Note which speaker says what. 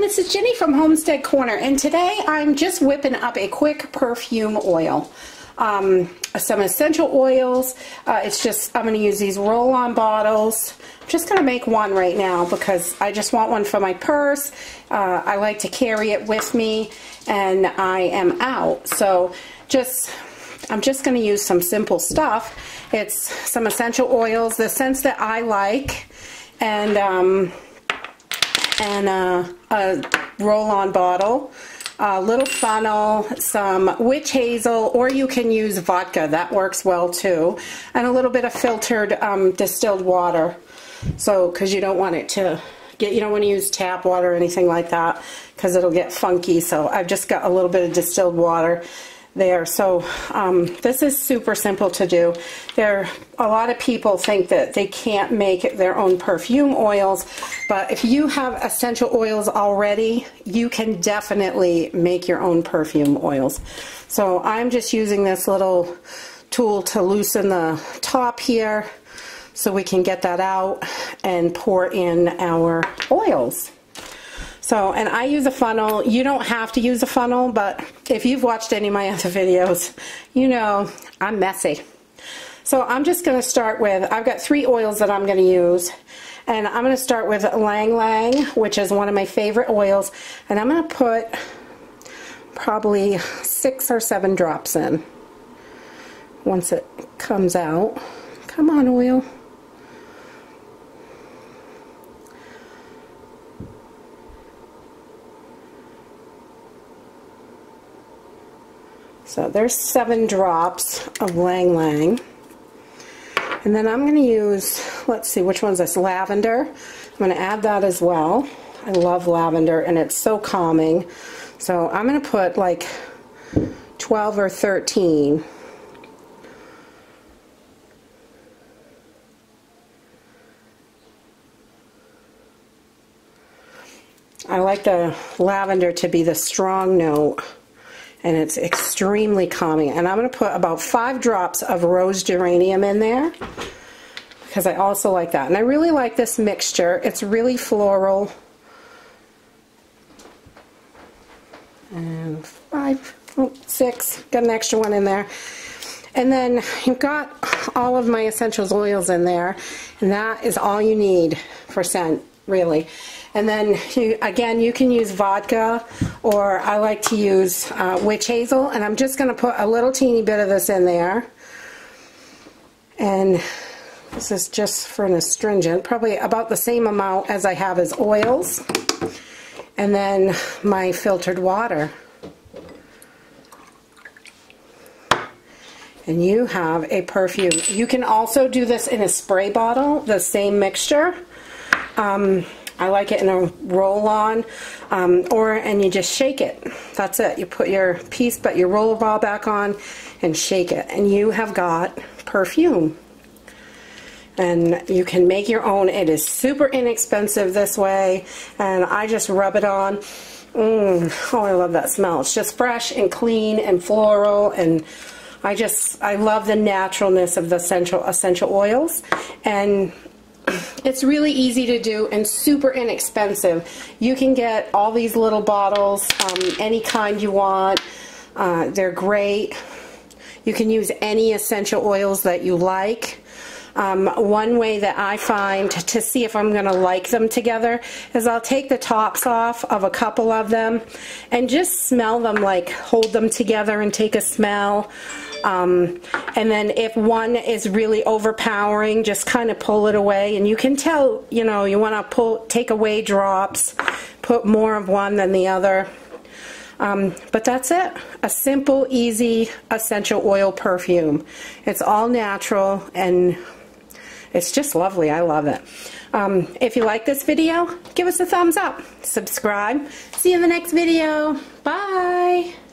Speaker 1: this is Jenny from Homestead Corner, and today I'm just whipping up a quick perfume oil. Some essential oils. I'm going to use these roll-on bottles. I'm just going to make one right now because I just want one for my purse. I like to carry it with me, and I am out. So I'm just going to use some simple stuff. It's some essential oils, the scents that I like, and a roll-on bottle, a little funnel, some witch hazel, or you can use vodka, that works well too, and a little bit of filtered distilled water. So because you don't want it to get, you don't want to use tap water or anything like that because it'll get funky. So I've just got a little bit of distilled water there. So this is super simple to do. A lot of people think that they can't make their own perfume oils, but if you have essential oils already, you can definitely make your own perfume oils. So I'm just using this little tool to loosen the top here so we can get that out and pour in our oils. So, and I use a funnel. You don't have to use a funnel, but if you've watched any of my other videos, you know I'm messy. So I'm just going to start with, I've got 3 oils that I'm going to use. And I'm going to start with Lang Lang, which is one of my favorite oils. And I'm going to put probably 6 or 7 drops in once it comes out. Come on, oil. So there's 7 drops of Lang Lang. And then I'm going to use, let's see, which one's this? Lavender. I'm going to add that as well. I love lavender and it's so calming. So I'm going to put like 12 or 13. I like the lavender to be the strong note. And it's extremely calming. And I'm going to put about 5 drops of rose geranium in there because I also like that. And I really like this mixture. It's really floral. And 6, got an extra one in there. And then you've got all of my essential oils in there, and that is all you need for scent, really. And then, again, you can use vodka, or I like to use witch hazel, and I'm just going to put a little teeny bit of this in there. And this is just for an astringent, probably about the same amount as I have as oils. And then my filtered water. And you have a perfume. You can also do this in a spray bottle, the same mixture. I like it in a roll-on, and you just shake it. That's it. You put your piece, but your roller ball back on and shake it. And you have got perfume. And you can make your own. It is super inexpensive this way. And I just rub it on. Oh, I love that smell. It's just fresh and clean and floral. And I love the naturalness of the essential oils. And it's really easy to do and super inexpensive. You can get all these little bottles, any kind you want. They're great. You can use any essential oils that you like. One way that I find to see if I'm going to like them together is I'll take the tops off of a couple of them and just smell them, like hold them together and take a smell. And then if one is really overpowering, just kind of pull it away, and you can tell, you know, you want to take away drops, put more of one than the other. But that's it. A simple, easy, essential oil perfume. It's all natural and it's just lovely. I love it. If you like this video, give us a thumbs up. Subscribe. See you in the next video. Bye.